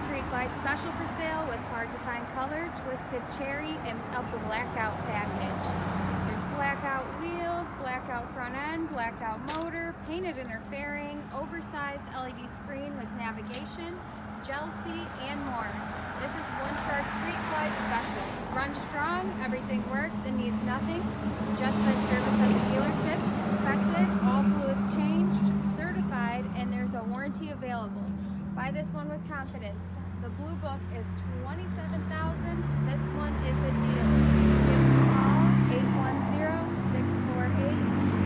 Street Glide special for sale with hard to find color, twisted cherry, and a blackout package. There's blackout wheels, blackout front end, blackout motor, painted inner fairing, oversized LED screen with navigation, gel seat, and more. This is one Shark Street Glide special. Run strong, everything works and needs nothing. Just been serviced at the dealership, inspected, all fluids changed, certified, and there's a warranty available. Buy this one with confidence. The blue book is $27,000. This one is a deal. Give us a call, 810-648